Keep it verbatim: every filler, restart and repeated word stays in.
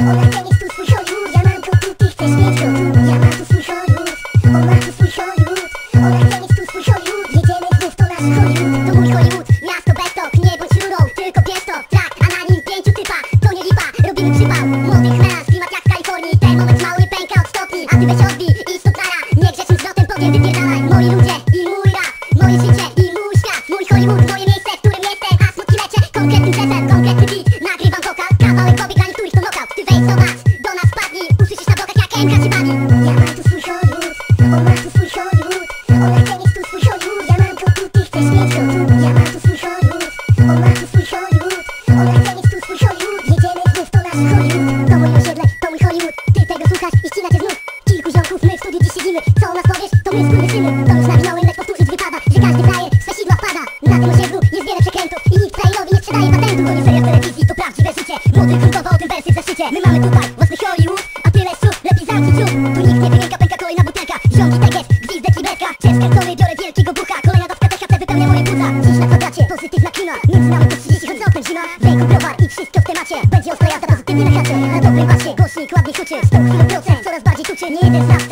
Ona chce mieć tu swój Hollywood, ja mam to tu, ty chcesz mieć to tu. Ja mam tu swój Hollywood, on ma tu swój Hollywood. Ona chce mieć tu swój Hollywood, jedziemy znów, to nasz Hollywood. To mój Hollywood, miasto B-stok, nie bądź rurą, tylko B-stok. Track, a na nim pięciu typa, to nie lipa, robimy przypał. Młodych melanż, klimat jak w Kalifornii, termometr mały pęka od stopni. A ty weź odbij i stop nara, nie grzecznym zwrotem powiem wypierdalaj. Moi ludzie i mój rap, moje życie i mój świat. Mój Hollywood, moje miejsce, w którym jestem, a smutki leczę konkretnym drzewem, konkretny beat. Nagrywam wokal, kawałek pobieg, dla niektórych to knockout. Ty wejdź, zobacz, do nas wpadnij, usłyszysz na blokach jak M K cię bawi. Ja mam tu swój Hollywood, on ma tu swój Hollywood. Ona chce mieć tu swój Hollywood, ja mam to tu, ty chcesz mieć to tu. Ja mam tu swój Hollywood, on ma tu swój Hollywood. Ona chce mieć tu swój Hollywood, jedziemy znów, to nasz Hollywood. To moje osiedle, to mój Hollywood, ty tego słuchasz i ścina cię znów. Kilku ziomków, my w studiu dziś siedzimy, co o nas powiesz, to my skurwysyny. To już nawinąłem, lecz powtórzyć wypada, że każdy frajer swe sidła wpada. Na tym osiedlu jest wiele przekrętów i nikt frajerowi nie sprzedaje patentu. To nie seria w telewizji, to prawdziwe życie, młody gruntowo o tym wersy w zeszycie. My mamy tutaj własny Hollywood, a tyle słów, lepiej zamknij dziób. Tu nikt nie wymienka, pęka kolejna butelka, ziomki tak jest, gwizdek i beka. Przez kartony biorę wielkiego bucha, kolejna dawka T H C wypełnia moje płuca. Dziś na kwadracie, pozytywna klima, między nami to trzydzieści, choć oknem zima. Wejku, browar i wszystko w temacie, będzie ostra jazda, pozytywnie na chacie. Na dobrym basie, głośnik ładnie huczy, sto chwilę procent, coraz bardziej tuczy. Nie jeden z nas